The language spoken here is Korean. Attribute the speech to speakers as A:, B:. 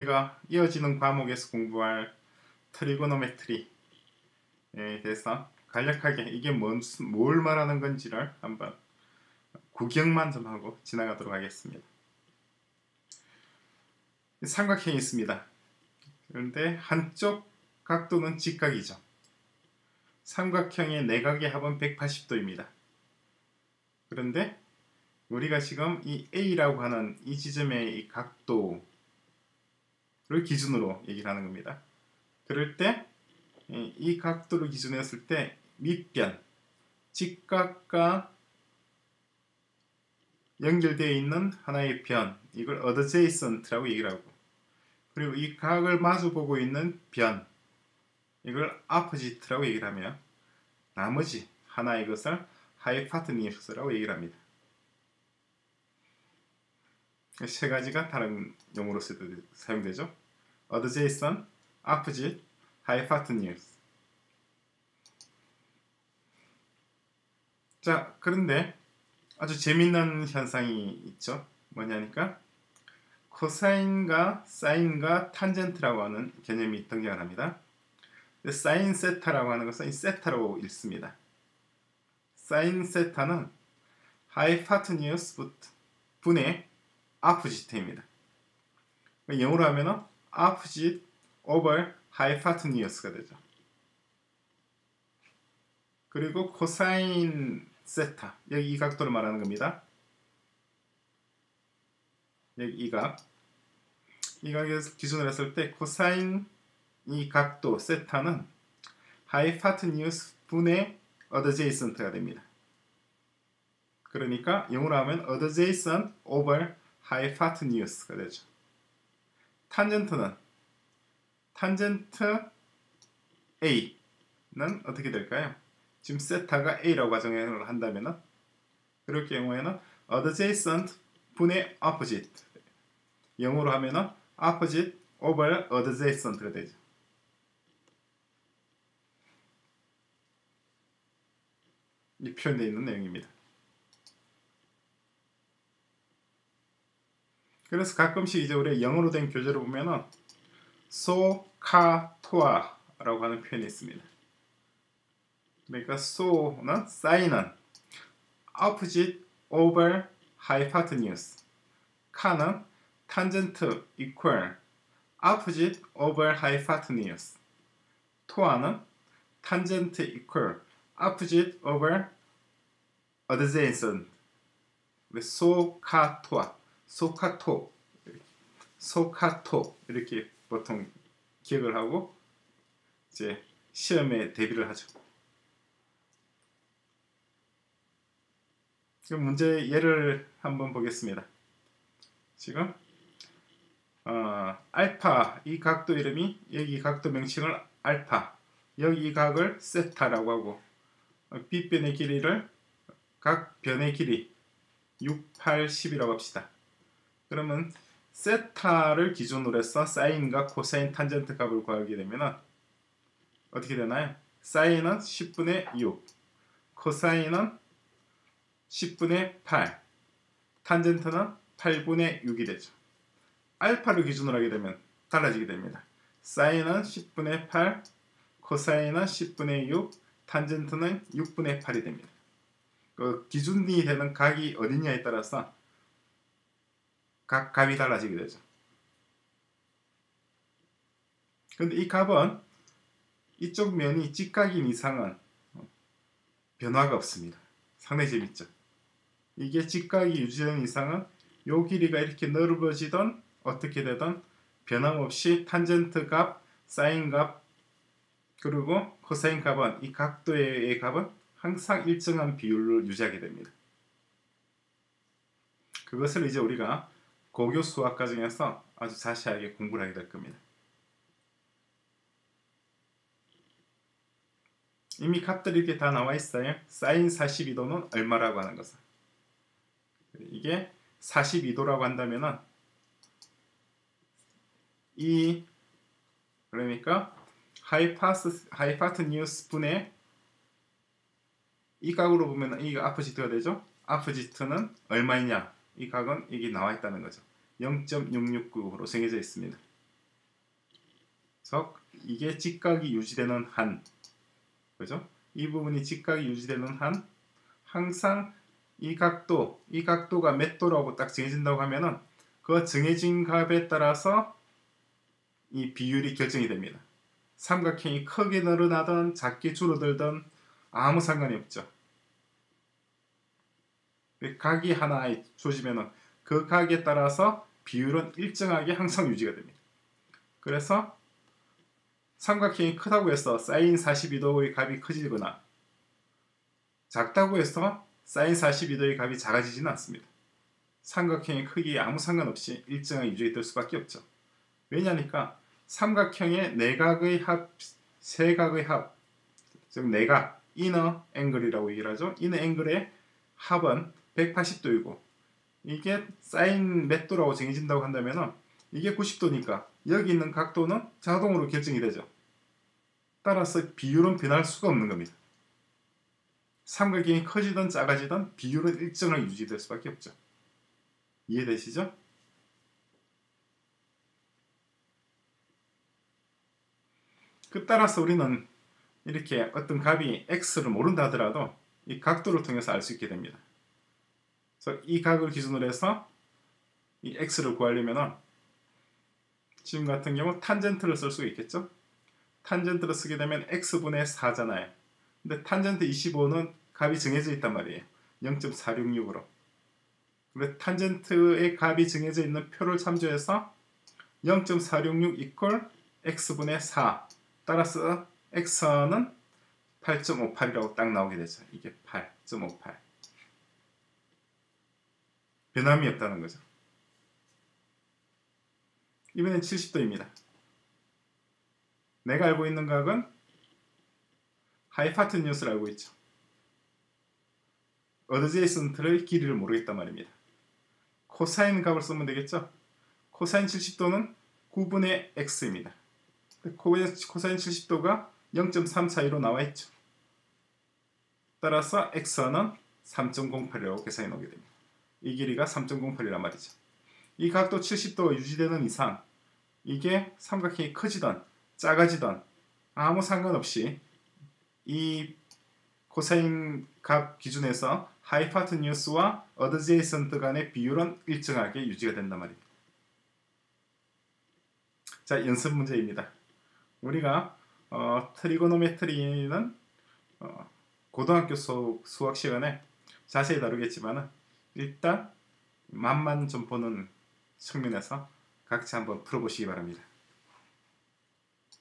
A: 우리가 이어지는 과목에서 공부할 트리고노메트리에 대해서 간략하게 이게 뭘 말하는 건지를 한번 구경만 좀 하고 지나가도록 하겠습니다. 삼각형이 있습니다. 그런데 한쪽 각도는 직각이죠. 삼각형의 내각의 합은 180도입니다. 그런데 우리가 지금 이 A라고 하는 이 지점의 이 각도를 기준으로 얘기를 하는 겁니다. 그럴 때 이 각도를 기준으로 했을 때 밑변, 직각과 연결되어 있는 하나의 변, 이걸 어드제이선트라고 얘기를 하고, 그리고 이 각을 마주보고 있는 변, 이걸 아포지트라고 얘기를 하며, 나머지 하나의 것을 하이파트니우스라고 얘기를 합니다. 세 가지가 다른 용어로 사용되죠. 어드제이선, 아포지트, 하이파트니우스. 자, 그런데 아주 재밌는 현상이 있죠. 뭐냐니까 코사인과 사인과 탄젠트라고 하는 개념이 등장을 합니다. 사인 세타라고 하는 것은 이 세타로 읽습니다. 사인 세타는 하이파트니우스 분의 아포지트입니다. 영어로 하면은 아포지트 오버 하이파트니우스가 되죠. 그리고 코사인 세타, 여기 이 각도를 말하는 겁니다. 여기 이 각에서 기준으로 했을 때 코사인 이 각도 세타는 하이파트니우스 분의 어드제이선트가 됩니다. 그러니까 영어로 하면 어드제이선 오버 하이파트니우스가 되죠. 탄젠트는 탄젠트 A는 어떻게 될까요? 지금 세타가 A라고 가정을 한다면 그럴 경우에는 adjacent 분의 opposite, 영어로 하면은 opposite over adjacent가 되죠. 이 표현되어 있는 내용입니다. 그래서 가끔씩 이제 우리 영어로 된 교재를 보면은 소카토아라고 하는 표현이 있습니다. 그러니까 소는 사인은 opposite over hypotenuse, 카는 tangent equal opposite over hypotenuse, 토아는 tangent equal opposite over adjacent. 소카토아, 소카토 이렇게 보통 기억을 하고 이제 시험에 대비를 하죠. 그럼 문제 예를 한번 보겠습니다. 지금 알파, 이 각도 이름이, 여기 각도 명칭을 알파, 여기 이 각을 세타라고 하고, 빗변의 길이를 각 변의 길이 6, 8, 10이라고 합시다. 그러면 세타를 기준으로 해서 사인과 코사인 탄젠트 값을 구하게 되면 어떻게 되나요? 사인은 10분의 6, 코사인은 10분의 8, 탄젠트는 8분의 6이 되죠. 알파를 기준으로 하게 되면 달라지게 됩니다. 사인은 10분의 8, 코사인은 10분의 6, 탄젠트는 6분의 8이 됩니다. 그 기준이 되는 각이 어디냐에 따라서 각 값이 달라지게 되죠. 그런데 이 값은 이쪽 면이 직각인 이상은 변화가 없습니다. 상당히 재밌죠. 이게 직각이 유지되는 이상은 요 길이가 이렇게 넓어지던 어떻게 되든 변함없이 탄젠트 값, 사인 값, 그리고 코사인 값은, 이 각도의 값은 항상 일정한 비율을 유지하게 됩니다. 그것을 이제 우리가 고교 수학 과정에서 아주 자세하게 공부를 하게 될 겁니다. 이미 값들이 이렇게 다 나와 있어요. 사인 42도는 얼마라고 하는 것은, 이게 42도라고 한다면은 이 그러니까 하이파트니우스 분의 이 각으로 보면 이 아포지트가 되죠. 아포지트는 얼마이냐, 이 각은 여기 나와 있다는 거죠. 0.669로 정해져 있습니다. 그래서 이게 직각이 유지되는 한, 그죠? 이 부분이 직각이 유지되는 한 항상 이 각도가 몇 도라고 딱 정해진다고 하면은 그 정해진 값에 따라서 이 비율이 결정이 됩니다. 삼각형이 크게 늘어나든 작게 줄어들든 아무 상관이 없죠. 각이 하나에 주어지면은 그 각에 따라서 비율은 일정하게 항상 유지가 됩니다. 그래서 삼각형이 크다고 해서 사인 42도의 값이 커지거나 작다고 해서 사인 42도의 값이 작아지지는 않습니다. 삼각형의 크기에 아무 상관없이 일정하게 유지될 수밖에 없죠. 왜냐니까 삼각형의 내각의 합, 세각의 합, 즉 내각, 이너 앵글이라고 얘기를 하죠. 이너 앵글의 합은 180도이고 이게 사인 몇 도라고 정해진다고 한다면 이게 90도니까 여기 있는 각도는 자동으로 결정이 되죠. 따라서 비율은 변할 수가 없는 겁니다. 삼각형이 커지든 작아지든 비율은 일정하게 유지될 수밖에 없죠. 이해되시죠? 그 따라서 우리는 이렇게 어떤 값이 x를 모른다 하더라도 이 각도를 통해서 알 수 있게 됩니다. 그래서 이 각을 기준으로 해서 이 x를 구하려면 지금 같은 경우 탄젠트를 쓸 수가 있겠죠? 탄젠트를 쓰게 되면 x분의 4잖아요. 근데 탄젠트 25는 값이 정해져 있단 말이에요. 0.466으로. 근데 탄젠트의 값이 정해져 있는 표를 참조해서 0.466 이퀄 x분의 4 따라서 x는 8.58이라고 딱 나오게 되죠. 이게 8.58. 변함이 없다는 거죠. 이번엔 70도입니다. 내가 알고 있는 각은 하이파트뉴스를 알고 있죠. 어드제이선트의 길이를 모르겠단 말입니다. 코사인 값을 쓰면 되겠죠. 코사인 70도는 9분의 x입니다. 코사인 70도가 0.342로 나와 있죠. 따라서 x는 3.08이라고 계산해 놓게 됩니다. 이 길이가 3.08이란 말이죠. 이 각도 70도가 유지되는 이상 이게 삼각형이 커지든 작아지든 아무 상관없이 이 코사인 값 기준에서 하이파트뉴스와 어드제이선트 간의 비율은 일정하게 유지가 된단 말입니다. 자, 연습 문제입니다. 우리가 트리고노메트리는 고등학교 수학 시간에 자세히 다루겠지만 일단 맛만 좀 보는 측면에서 각자 한번 풀어보시기 바랍니다.